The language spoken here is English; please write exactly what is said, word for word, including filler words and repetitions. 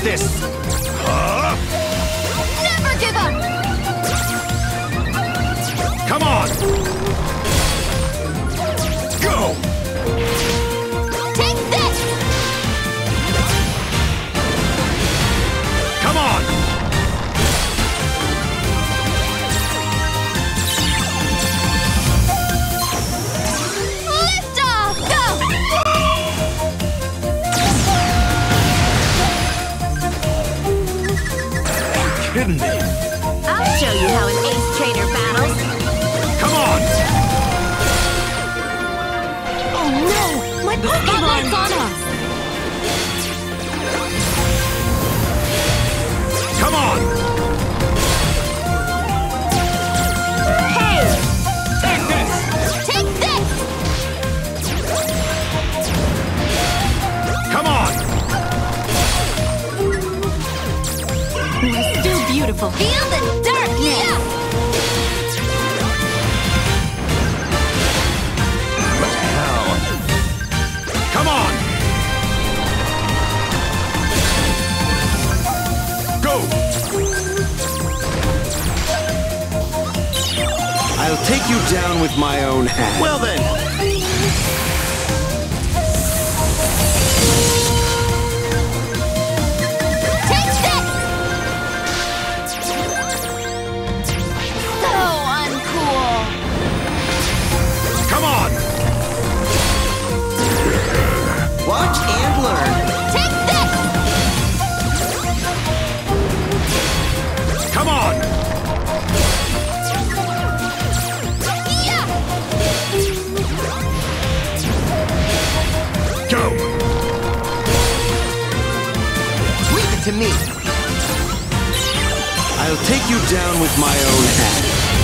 this! Huh? Never give up! Come on! Go! Take this! Come on! Lift off! Go! Kidding me? I'll show you how an ace trainer battles. Come on! Oh no! My Pokemon's on us! Come on! Hey! Take this! Take this! Come on! You're still beautiful. Feel the darkness! What the hell? Come on! Go! I'll take you down with my own hand. Well then! Take this! So uncool! Come on! Watch and learn. Take this! Come on! Yeah! Go! Leave it to me. I'll take you down with my own hand.